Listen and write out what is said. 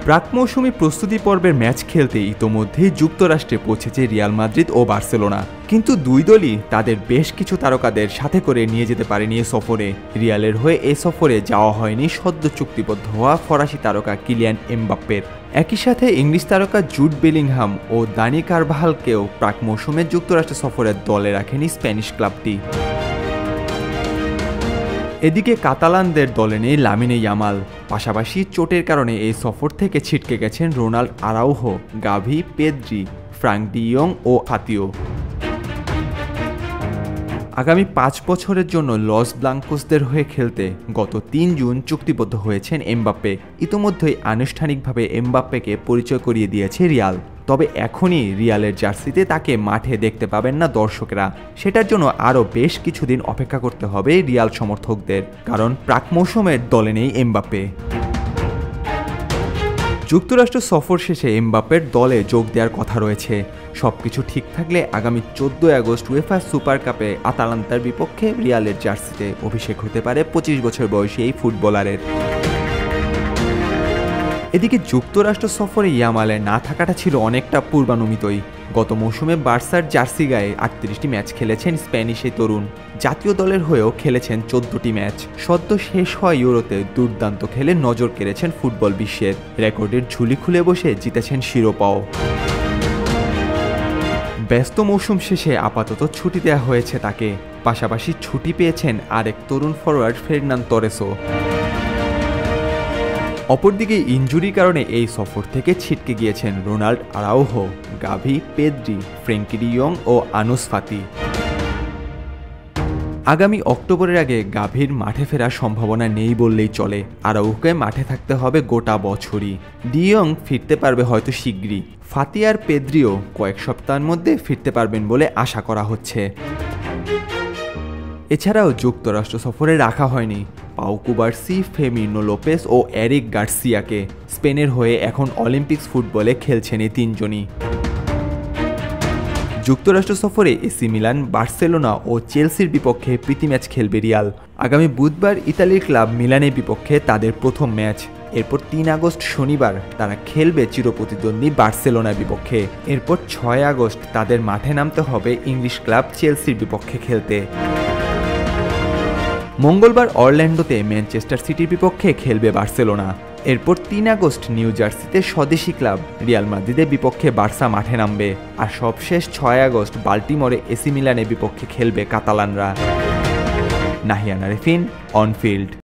প্রাক মৌসুমি প্রস্তুতি পর্বের ম্যাচ খেলতে ইতোমধ্যেই যুক্তরাষ্ট্রে পৌঁছেছে রিয়াল মাদ্রিদ ও বার্সেলোনা, কিন্তু দুই দলই তাদের বেশ কিছু তারকাদের সাথে করে নিয়ে যেতে পারেনি এ সফরে। রিয়ালের হয়ে এ সফরে যাওয়া হয়নি সদ্য চুক্তিবদ্ধ হওয়া ফরাসি তারকা কিলিয়ান এমবাপ্পের। একই সাথে ইংলিশ তারকা জুড বেলিংহাম ও দানি কারভাহালকেও প্রাক মৌসুমে যুক্তরাষ্ট্র সফরের দলে রাখেনি স্প্যানিশ ক্লাবটি। এদিকে কাতালানদের দলে নেই লামিনে ইয়ামাল, পাশাপাশি চোটের কারণে এই সফর থেকে ছিটকে গেছেন Ronald Araujo, Gavi, Pedri, Frenkie de ইয়ং ও হাতিও। আগামী 5 বছরের জন্য লস ব্লাঙ্কোসদের হয়ে খেলতে গত 3 জুন চুক্তিবদ্ধ হয়েছেন এমবাপ্পে। ইতোমধ্যেই আনুষ্ঠানিকভাবে এমবাপ্পেকে পরিচয় করিয়ে দিয়েছে রিয়াল, তবে এখনই রিয়ালের জার্সিতে তাকে মাঠে দেখতে পাবেন না দর্শকেরা। সেটার জন্য আরও বেশ কিছুদিন অপেক্ষা করতে হবে রিয়াল সমর্থকদের, কারণ প্রাক মৌসুমের দলে নেই এমবাপ্পে। যুক্তরাষ্ট্র সফর শেষে এমবাপ্পের দলে যোগ দেওয়ার কথা রয়েছে। সবকিছু ঠিক থাকলে আগামী 14 আগস্ট উয়েফা সুপার কাপে আতালান্তার বিপক্ষে রিয়ালের জার্সিতে অভিষেক হতে পারে 25 বছর বয়সী এই ফুটবলারের। এদিকে যুক্তরাষ্ট্র সফরে ইয়ামালের না থাকাটা ছিল অনেকটা পূর্বানুমিতই। গত মৌসুমে বার্সার জার্সি গায়ে 38টি ম্যাচ খেলেছেন স্প্যানিশ এই তরুণ। জাতীয় দলের হয়েও খেলেছেন 14টি ম্যাচ। সদ্য শেষ হওয়া ইউরোতে দুর্দান্ত খেলে নজর কেড়েছেন ফুটবল বিশ্বের। রেকর্ডের ঝুলি খুলে বসে জিতেছেন শিরোপাও। ব্যস্ত মৌসুম শেষে আপাতত ছুটি দেওয়া হয়েছে তাকে, পাশাপাশি ছুটি পেয়েছেন আরেক তরুণ ফরোয়ার্ড ফের্নান তোরেসও। অপরদিকে ইনজুরির কারণে এই সফর থেকে ছিটকে গিয়েছেন Ronald Araujo, Gavi, Pedri, Frenkie de ইয়ং ও আনুস ফাতি। আগামী অক্টোবরের আগে গাভির মাঠে ফেরার সম্ভাবনা নেই বললেই চলে। আরাউহোকে মাঠে থাকতে হবে গোটা বছরই। ডি ইয়ং ফিরতে পারবে হয়তো শিগগিরই। ফাতি আর পেদ্রিও কয়েক সপ্তাহের মধ্যে ফিরতে পারবেন বলে আশা করা হচ্ছে। এছাড়াও যুক্তরাষ্ট্র সফরে রাখা হয়নি পাউ কুবার্সি, ফেমিনো লোপেস ও এরিক গার্সিয়াকে। স্পেনের হয়ে এখন অলিম্পিক্স ফুটবলে খেলছেন এই তিনজনই। যুক্তরাষ্ট্র সফরে এসি মিলান, বার্সেলোনা ও চেলসির বিপক্ষে প্রীতি ম্যাচ খেলবে রিয়াল। আগামী বুধবার ইতালির ক্লাব মিলানের বিপক্ষে তাদের প্রথম ম্যাচ। এরপর 3 আগস্ট শনিবার তারা খেলবে চিরপ্রতিদ্বন্দ্বী বার্সেলোনার বিপক্ষে। এরপর 6 আগস্ট তাদের মাঠে নামতে হবে ইংলিশ ক্লাব চেলসির বিপক্ষে খেলতে। মঙ্গলবার অরল্যান্ডোতে ম্যানচেস্টার সিটির বিপক্ষে খেলবে বার্সেলোনা। এরপর 3 আগস্ট নিউ জার্সিতে স্বদেশি ক্লাব রিয়াল মাদ্রিদের বিপক্ষে বার্সা মাঠে নামবে। আর সবশেষ 6 আগস্ট বাল্টিমোরে এসি মিলানের বিপক্ষে খেলবে কাতালানরা। নাহিয়ান আরেফিন, অনফিল্ড।